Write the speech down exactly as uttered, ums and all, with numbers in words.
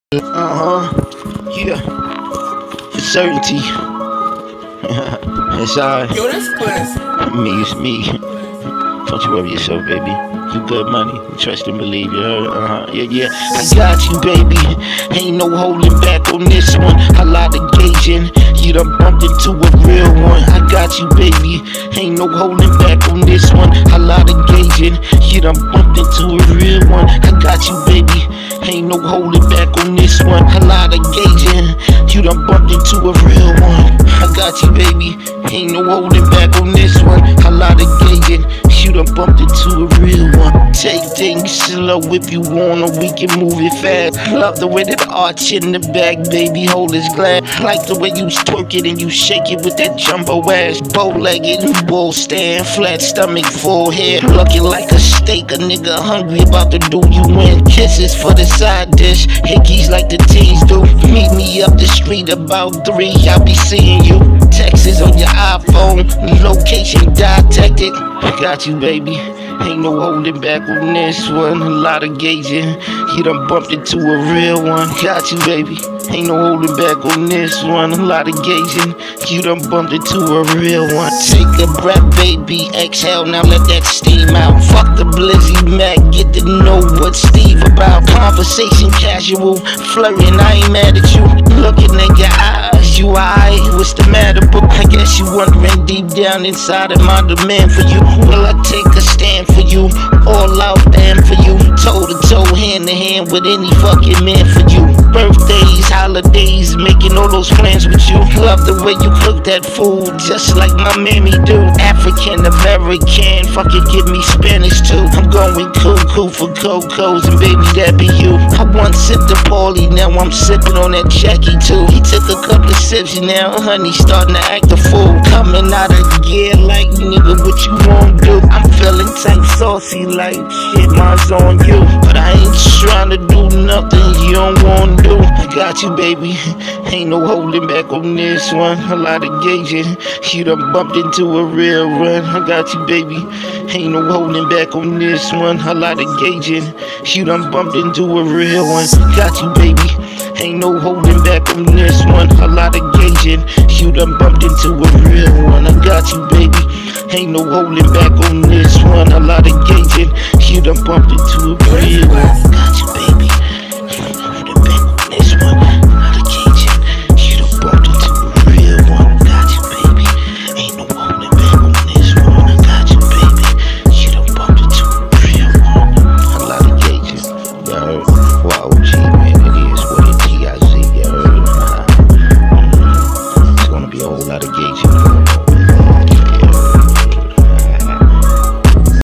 Uh-huh. Yeah. For certainty. It's alright. Yo, that's classic. Me, it's me. Don't you worry yourself, baby. You good money. Trust and believe, you heard? Uh-huh. Yeah, yeah. I got you, baby. Ain't no holding back on this one. A lot of gauging. You done bumped into a real one. I got you, baby. Ain't no holding back on this one. A lot of gauging. You done bumped into a real one. I got you, baby. Ain't no holding back on this one. A lot of gauging. You done bumped into a real one. I got you, baby. Ain't no holding back on this one. A lot of gauging. You done bumped into a real one. Take things slow if you want, or we can move it fast. Love the way that the arch in the back, baby, hold his glass. Like the way you twerk it and you shake it with that jumbo ass. Bow-legged, bull stand, flat stomach, full head, looking like a steak. A nigga hungry about to do you in. Kisses for the side dish, hickeys like the teens do. Meet me up the street about three, I'll be seeing you. Texts on your iPhone, location detected. Got you, baby. Ain't no holding back on this one. A lot of gauging. You done bumped into a real one. Got you, baby. Ain't no holding back on this one. A lot of gauging. You done bumped into a real one. Take a breath, baby. Exhale, now let that steam out. Fuck the Blizzy Mac. Get to know what Steve about. Conversation casual. Flirting, I ain't mad at you. Looking in your eyes, you alright? What's the matter, bro? I guess you wondering deep down inside of my demand for you. Will I take a stand for you? All out damn for you. Toe to toe, hand to hand with any fucking man for you. Birthdays, holidays, making all those plans with you. Love the way you cook that food, just like my mammy do. African American, fuck it, give me Spanish too. I'm going cuckoo for Cocos, and baby, that be you. I once sipped the Paulie, now I'm sipping on that Jackie too. He took a couple of sips, now honey starting to act a fool. Coming out of gear like, nigga, what you won't do? I'm feeling tight, saucy like shit, mine's on you. But I ain't trying to do nothing you don't want to do. I got you, baby. Ain't no holding back on this one. A lot of gauging. You done bumped into a real one. I got you, baby. Ain't no holding back on this one. A lot of gauging. You done bumped into a real one. Got you, baby. Ain't no holding back on this one. A lot of gauging. You done bumped into a real one. I got you, baby. Ain't no holding back on this one. A lot of gauging. You done bumped into a real one. Got you, baby. Ain't no holding back on this one. A lot of gauging. You done bumped into a real one. Got you, baby. Ain't no holding back on this one. I got you, baby. You done bumped into a real one. A lot of gauging. You heard? Well, O G, man, it is what it G I Z. You heard? Nah. Mm-hmm. It's gonna be a whole lot of gauging.